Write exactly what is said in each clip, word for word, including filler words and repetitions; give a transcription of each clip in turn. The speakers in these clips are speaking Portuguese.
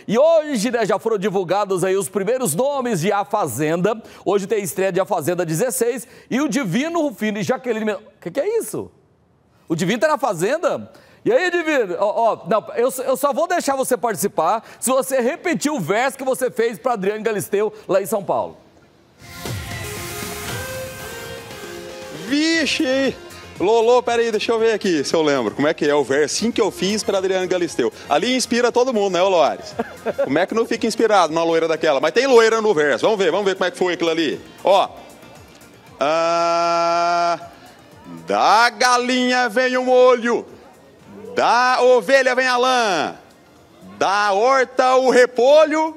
E hoje, né, já foram divulgados aí os primeiros nomes de A Fazenda. Hoje tem estreia de A Fazenda dezesseis e o Divino Rufino e Jaqueline... O que, que é isso? O Divino tá na Fazenda? E aí, Divino? Ó, ó, não, eu, eu só vou deixar você participar se você repetir o verso que você fez para Adriane Galisteu lá em São Paulo. Vixe! Lolo, peraí, deixa eu ver aqui se eu lembro. Como é que é o versinho que eu fiz para Adriane Galisteu? Ali inspira todo mundo, né, Loares? Como é que não fica inspirado numa loira daquela? Mas tem loira no verso. Vamos ver, vamos ver como é que foi aquilo ali. Ó. Ah, da galinha vem o molho, da ovelha vem a lã, da horta o repolho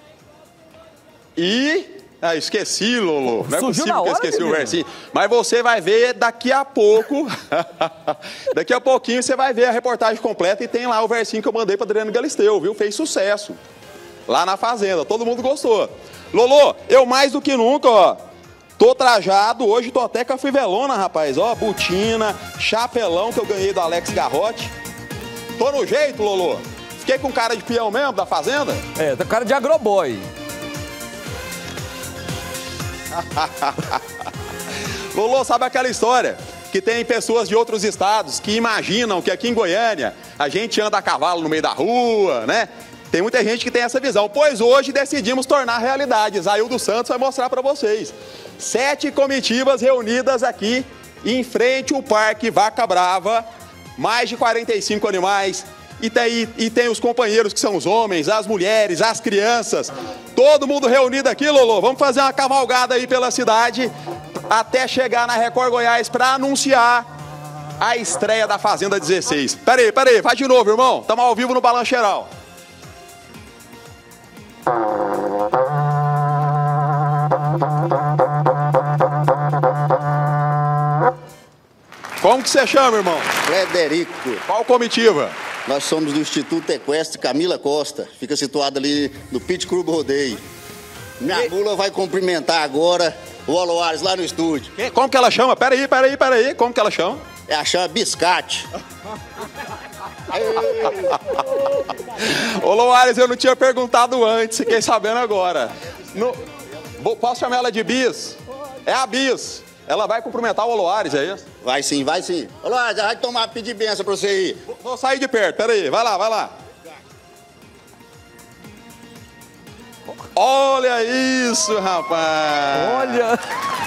e... Ah, esqueci, Lolo. Não é possível que eu esqueci o versinho. Mas você vai ver daqui a pouco. Daqui a pouquinho você vai ver a reportagem completa e tem lá o versinho que eu mandei para Adriane Galisteu, viu? Fez sucesso. Lá na Fazenda. Todo mundo gostou. Lolo, eu mais do que nunca, ó. Tô trajado. Hoje tô até com a fivelona, rapaz. Ó, botina, chapelão que eu ganhei do Alex Garrote. Tô no jeito, Lolo. Fiquei com cara de peão mesmo da Fazenda? É, tá cara de agroboy. Lolo, sabe aquela história que tem pessoas de outros estados que imaginam que aqui em Goiânia a gente anda a cavalo no meio da rua, né? Tem muita gente que tem essa visão. Pois hoje decidimos tornar realidade. Zaildo Santos vai mostrar para vocês. Sete comitivas reunidas aqui em frente ao Parque Vaca Brava. Mais de quarenta e cinco animais. E tem, e tem os companheiros que são os homens, as mulheres, as crianças. Todo mundo reunido aqui, Lolo. Vamos fazer uma cavalgada aí pela cidade até chegar na Record Goiás para anunciar a estreia da Fazenda dezesseis. Pera aí, pera aí, vai de novo, irmão. Estamos ao vivo no Balanço Geral. Como que você chama, irmão? Frederico. Qual comitiva? Nós somos do Instituto Equestre Camila Costa. Fica situado ali no Pit Club Rodeio. Minha e... mula vai cumprimentar agora o Oloares lá no estúdio. Que? Como que ela chama? Peraí, peraí, peraí. Como que ela chama? É a chama Biscate. Ô, Loares, eu não tinha perguntado antes, fiquei sabendo agora. No... Posso chamar ela de Bis? É a Bis. Ela vai cumprimentar o Oloares, é isso? Vai sim, vai sim. Oloares, já vai tomar, pedir benção pra você ir. Vou, vou sair de perto, peraí. Vai lá, vai lá. Olha isso, rapaz. Olha.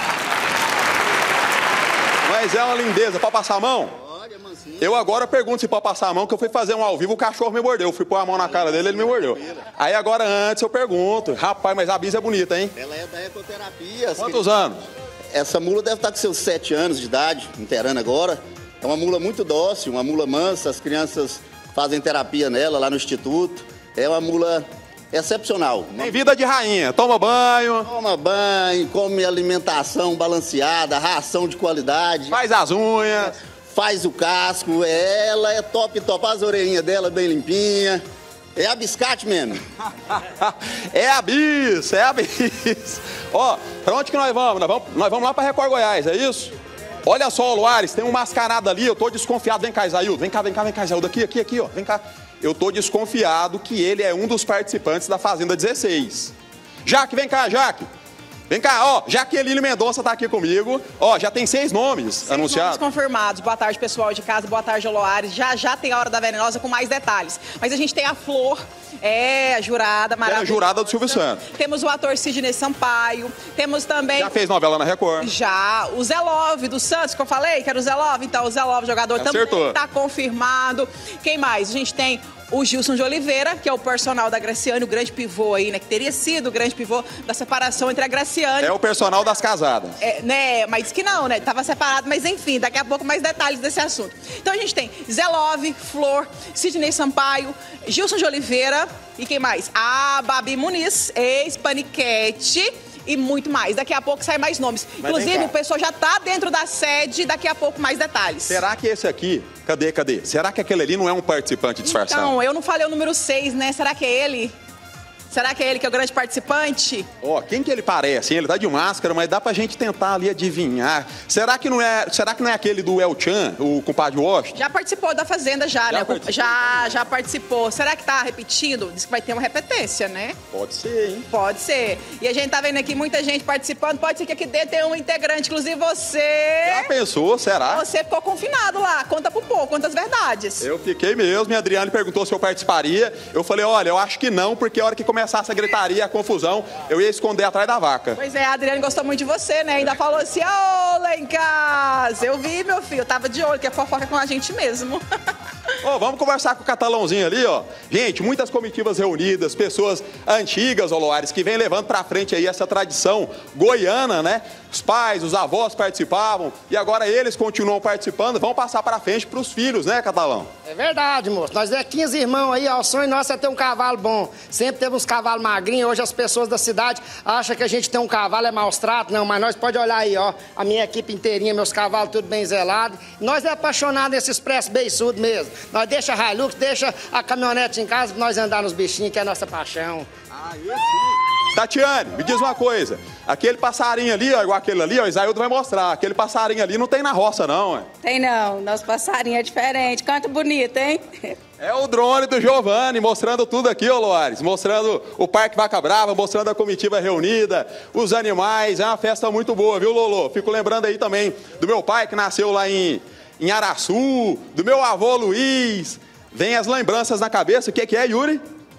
Mas é uma lindeza. Pode passar a mão? Olha, mansinho. Eu agora pergunto se pode passar a mão, que eu fui fazer um ao vivo, o cachorro me mordeu. Eu fui pôr a mão na cara dele, ele me mordeu. Aí agora antes eu pergunto. Rapaz, mas a Bis é bonita, hein? Ela é da ecoterapia. Quantos anos? Essa mula deve estar com seus sete anos de idade, inteirando agora. É uma mula muito dócil, uma mula mansa. As crianças fazem terapia nela lá no instituto. É uma mula excepcional. Tem vida de rainha. Toma banho. Toma banho, come alimentação balanceada, ração de qualidade. Faz as unhas. Faz o casco. Ela é top, top. As orelhinhas dela bem limpinha. É a Biscate mesmo. É a Bis, é a Bis. Ó, pra onde que nós vamos? Nós vamos, nós vamos lá pra Record Goiás, é isso? Olha só, Loares, tem um mascarado ali, eu tô desconfiado. Vem cá, Isaildo, vem cá, vem cá, vem cá, Isaildo, aqui, aqui, aqui, ó, vem cá. Eu tô desconfiado que ele é um dos participantes da Fazenda dezesseis. Jaque, vem cá, Jaque. Vem cá, ó, Jaqueline Mendonça tá aqui comigo. Ó, já tem seis nomes seis anunciados. Nomes confirmados. Boa tarde, pessoal de casa. Boa tarde, Oloares. Já já tem a Hora da Venenosa com mais detalhes. Mas a gente tem a Flor, é, a jurada maravilhosa. É a jurada do Silvio Santos. Temos o ator Sidney Sampaio. Temos também... Já fez novela na Record. Já. O Zé Love do Santos, que eu falei que era o Zé Love. Então, o Zé Love, jogador, Acertou. Também tá confirmado. Quem mais? A gente tem... o Gilson de Oliveira, que é o personal da Graciane, o grande pivô aí, né? Que teria sido o grande pivô da separação entre a Graciane... É o personal das casadas. É, né? Mas que não, né? Tava separado, mas enfim, daqui a pouco mais detalhes desse assunto. Então a gente tem Zé Love, Flor, Sidney Sampaio, Gilson de Oliveira e quem mais? A Babi Muniz, ex-Paniquete... e muito mais. Daqui a pouco sai mais nomes. Mas inclusive, o pessoal já tá dentro da sede, daqui a pouco mais detalhes. Será que esse aqui... Cadê, cadê? Será que aquele ali não é um participante disfarçado? Então, eu não falei o número seis, né? Será que é ele? Será que é ele que é o grande participante? Ó, oh, quem que ele parece, hein? Ele tá de máscara, mas dá pra gente tentar ali adivinhar. Será que não é, será que não é aquele do El Chan, o compadre Washington? Já participou da Fazenda, já, já né? Participou. Já, já participou. Será que tá repetindo? Diz que vai ter uma repetência, né? Pode ser, hein? Pode ser. E a gente tá vendo aqui muita gente participando. Pode ser que aqui dentro tenha um integrante, inclusive você. Já pensou, será? Você ficou confinado lá. Conta pro povo, quantas verdades. Eu fiquei mesmo, minha Adriane perguntou se eu participaria. Eu falei, olha, eu acho que não, porque a hora que começasse a gritaria, a confusão, eu ia esconder atrás da vaca. Pois é, a Adriane gostou muito de você, né? Ainda falou assim, ô, lá em casa. Eu vi, meu filho, eu tava de olho, que é fofoca com a gente mesmo. Ó, oh, vamos conversar com o Catalãozinho ali, ó. Gente, muitas comitivas reunidas, pessoas antigas, ó, Loares, que vem levando pra frente aí essa tradição goiana, né? Os pais, os avós participavam e agora eles continuam participando, vão passar pra frente pros filhos, né, Catalão? É verdade, moço. Nós é quinze irmãos aí, ó. O sonho nosso é ter um cavalo bom. Sempre teve uns cavalos magrinhos. Hoje as pessoas da cidade acham que a gente tem um cavalo, é maus tratos. Não, mas nós pode olhar aí, ó. A minha equipe inteirinha, meus cavalos tudo bem zelado. Nós é apaixonados nesse expresso beiçudo mesmo. Nós deixa a Hilux, deixa a caminhonete em casa pra nós andar nos bichinhos, que é a nossa paixão. Ah, eu sim. Tatiane, me diz uma coisa. Aquele passarinho ali, ó, igual aquele ali, ó, o Isaildo vai mostrar. Aquele passarinho ali não tem na roça, não, é? Tem não. Nosso passarinho é diferente. Canta bonito, hein? É o drone do Giovanni, mostrando tudo aqui, ô Loares. Mostrando o Parque Vaca Brava, mostrando a comitiva reunida, os animais. É uma festa muito boa, viu, Lolo? Fico lembrando aí também do meu pai, que nasceu lá em, em Araçu, do meu avô Luiz. Vem as lembranças na cabeça. O que, que é, Yuri?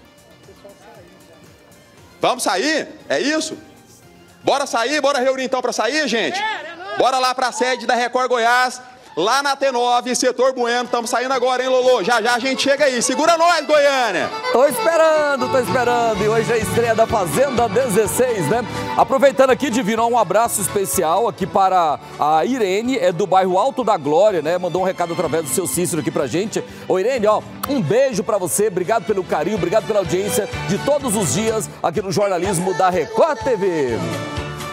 Vamos sair? É isso? Bora sair? Bora reunir então para sair, gente? Bora lá para a sede da Record Goiás, lá na T nove, setor Bueno. Estamos saindo agora, hein, Lolo? Já já a gente chega aí. Segura nós, Goiânia! Tô esperando, tô esperando. E hoje é a estreia da Fazenda dezesseis, né? Aproveitando aqui, Divino, um abraço especial aqui para a Irene, é do bairro Alto da Glória, né? Mandou um recado através do seu Cícero aqui pra gente. Ô, Irene, ó, um beijo pra você. Obrigado pelo carinho, obrigado pela audiência de todos os dias aqui no jornalismo da Record T V.